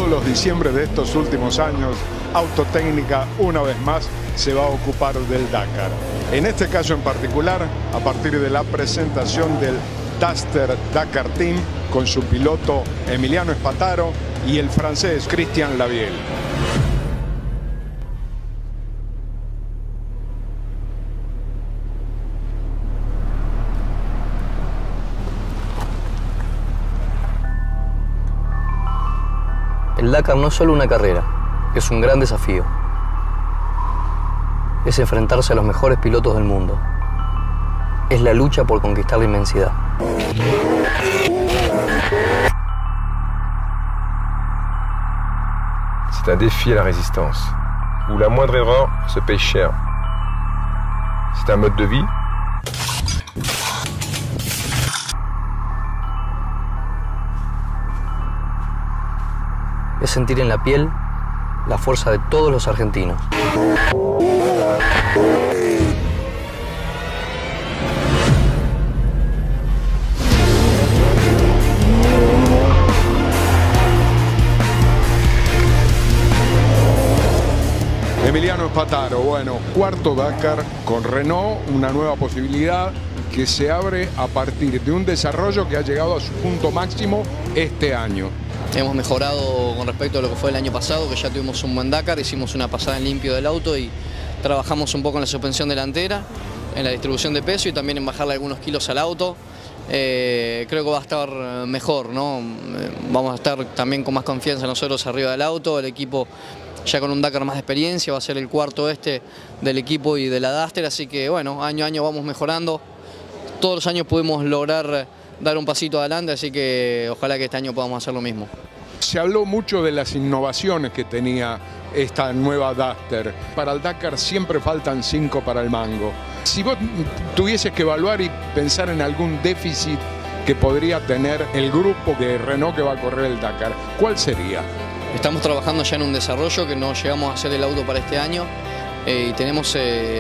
todos los diciembres de estos últimos años, Autotécnica una vez más se va a ocupar del Dakar. En este caso en particular, a partir de la presentación del Duster Dakar Team con su piloto Emiliano Spataro y el francés Christian Labiel. El Dakar no es solo una carrera, es un gran desafío. Es enfrentarse a los mejores pilotos del mundo. Es la lucha por conquistar la inmensidad. C'est un défi à la résistance, où la moindre erreur se paye cher. C'est un mode de vie. Es sentir en la piel la fuerza de todos los argentinos. Emiliano Spataro, bueno, cuarto Dakar con Renault, una nueva posibilidad que se abre a partir de un desarrollo que ha llegado a su punto máximo este año. Hemos mejorado con respecto a lo que fue el año pasado, que ya tuvimos un buen Dakar, hicimos una pasada en limpio del auto y trabajamos un poco en la suspensión delantera, en la distribución de peso y también en bajarle algunos kilos al auto. Creo que va a estar mejor, ¿no? Vamos a estar también con más confianza nosotros arriba del auto, el equipo ya con un Dakar más de experiencia, va a ser el cuarto del equipo y de la Duster, así que bueno, año a año vamos mejorando. Todos los años pudimos lograr dar un pasito adelante, así que ojalá que este año podamos hacer lo mismo. Se habló mucho de las innovaciones que tenía esta nueva Duster. Para el Dakar siempre faltan 5 para el mango. Si vos tuvieses que evaluar y pensar en algún déficit que podría tener el grupo de Renault que va a correr el Dakar, ¿cuál sería? Estamos trabajando ya en un desarrollo que no llegamos a hacer el auto para este año y tenemos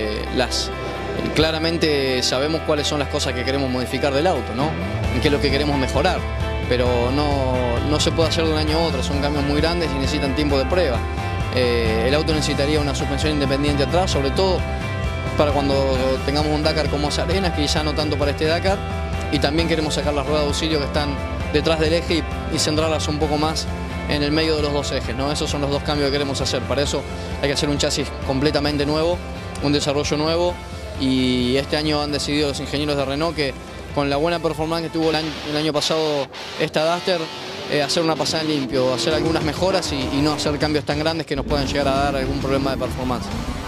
claramente sabemos cuáles son las cosas que queremos modificar del auto, ¿no? En qué es lo que queremos mejorar, pero no se puede hacer de un año a otro, son cambios muy grandes y necesitan tiempo de prueba. El auto necesitaría una suspensión independiente atrás, sobre todo para cuando tengamos un Dakar como Arenas, que ya no tanto para este Dakar, y también queremos sacar las ruedas de auxilio que están detrás del eje y centrarlas un poco más en el medio de los dos ejes, ¿no? Esos son los dos cambios que queremos hacer. Para eso hay que hacer un chasis completamente nuevo, un desarrollo nuevo, y este año han decidido los ingenieros de Renault que con la buena performance que tuvo el año pasado esta Duster, hacer una pasada en limpio, hacer algunas mejoras y no hacer cambios tan grandes que nos puedan llegar a dar algún problema de performance.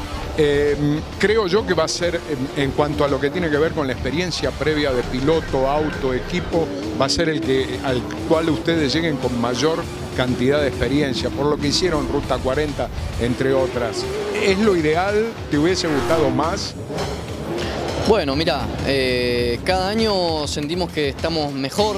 Creo yo que va a ser, en cuanto a lo que tiene que ver con la experiencia previa de piloto, auto, equipo, va a ser al cual ustedes lleguen con mayor cantidad de experiencia, por lo que hicieron Ruta 40, entre otras. ¿Es lo ideal? ¿Te hubiese gustado más? Bueno, mira, cada año sentimos que estamos mejor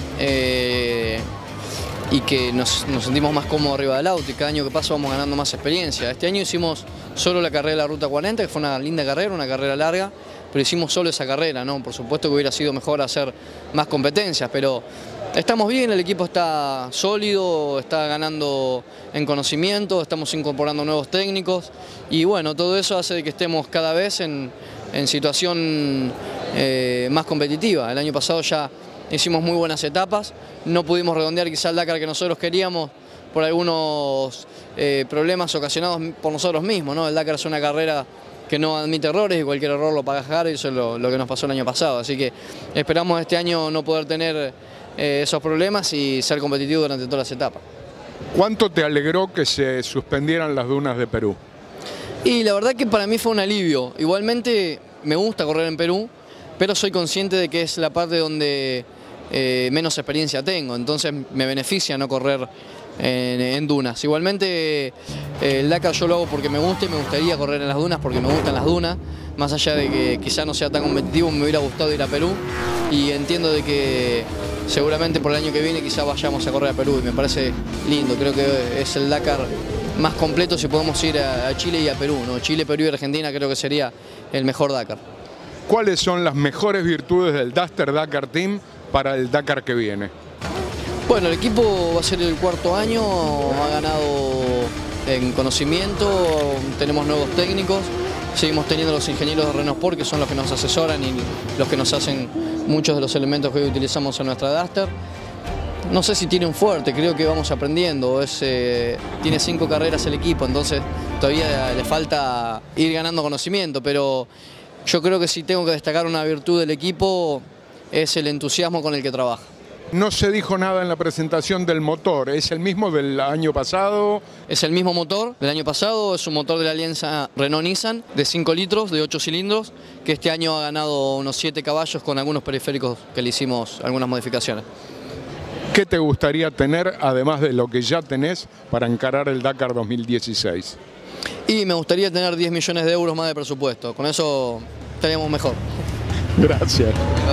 y que nos sentimos más cómodos arriba del auto, y cada año que pasa vamos ganando más experiencia. Este año hicimos solo la carrera de la Ruta 40, que fue una linda carrera, una carrera larga, pero hicimos solo esa carrera, ¿no? Por supuesto que hubiera sido mejor hacer más competencias, pero estamos bien, el equipo está sólido, está ganando en conocimiento, estamos incorporando nuevos técnicos y bueno, todo eso hace de que estemos cada vez en situación más competitiva. El año pasado ya hicimos muy buenas etapas, no pudimos redondear quizá el Dakar que nosotros queríamos por algunos problemas ocasionados por nosotros mismos, ¿no? El Dakar es una carrera que no admite errores y cualquier error lo paga caro, y eso es lo que nos pasó el año pasado. Así que esperamos este año no poder tener esos problemas y ser competitivos durante todas las etapas. ¿Cuánto te alegró que se suspendieran las dunas de Perú? Y la verdad que para mí fue un alivio. Igualmente me gusta correr en Perú, pero soy consciente de que es la parte donde menos experiencia tengo, entonces me beneficia no correr en dunas. Igualmente el Dakar yo lo hago porque me gusta y me gustaría correr en las dunas porque me gustan las dunas, más allá de que quizá no sea tan competitivo, me hubiera gustado ir a Perú y entiendo de que seguramente por el año que viene quizá vayamos a correr a Perú y me parece lindo, creo que es el Dakar más completo si podemos ir a Chile y a Perú, ¿no? Chile, Perú y Argentina creo que sería el mejor Dakar. ¿Cuáles son las mejores virtudes del Duster Dakar Team para el Dakar que viene? Bueno, el equipo va a ser el cuarto año, ha ganado en conocimiento, tenemos nuevos técnicos, seguimos teniendo los ingenieros de Renault Sport, que son los que nos asesoran y los que nos hacen muchos de los elementos que hoy utilizamos en nuestra Duster. No sé si tiene un fuerte, creo que vamos aprendiendo, tiene 5 carreras el equipo, entonces todavía le falta ir ganando conocimiento, pero yo creo que si tengo que destacar una virtud del equipo es el entusiasmo con el que trabaja. No se dijo nada en la presentación del motor, ¿es el mismo del año pasado? Es el mismo motor del año pasado, es un motor de la alianza Renault-Nissan de 5 litros, de 8 cilindros, que este año ha ganado unos 7 caballos con algunos periféricos que le hicimos algunas modificaciones. ¿Qué te gustaría tener, además de lo que ya tenés, para encarar el Dakar 2016? Y me gustaría tener 10 millones de euros más de presupuesto, con eso estaríamos mejor. Gracias.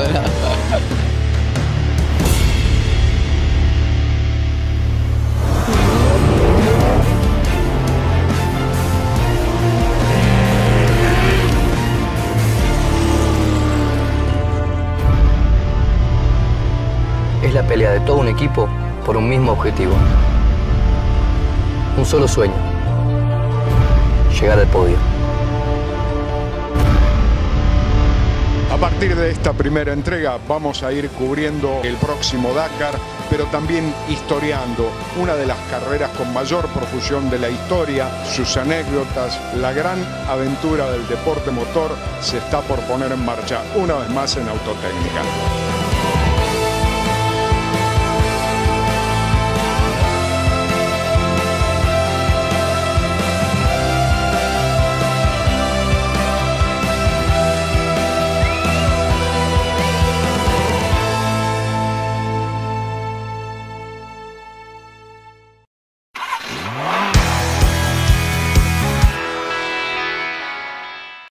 Es la pelea de todo un equipo por un mismo objetivo. Un solo sueño: llegar al podio. A partir de esta primera entrega vamos a ir cubriendo el próximo Dakar, pero también historiando una de las carreras con mayor profusión de la historia, sus anécdotas. La gran aventura del deporte motor se está por poner en marcha una vez más en Autotécnica.